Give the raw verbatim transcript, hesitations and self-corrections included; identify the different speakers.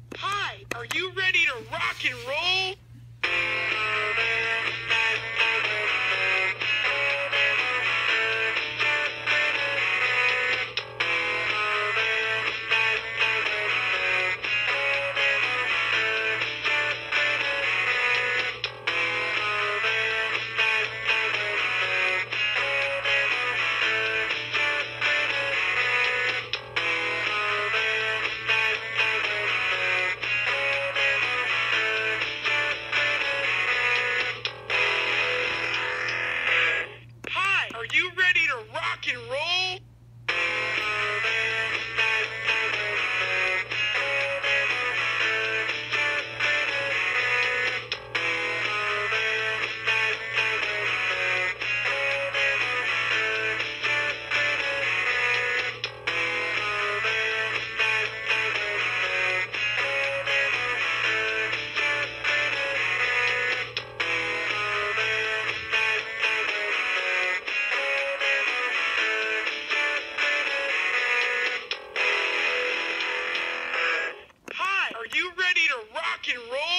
Speaker 1: Hi, are you ready to rock and roll? Hi, are you ready to rock and roll? Hi, are you ready to rock and roll?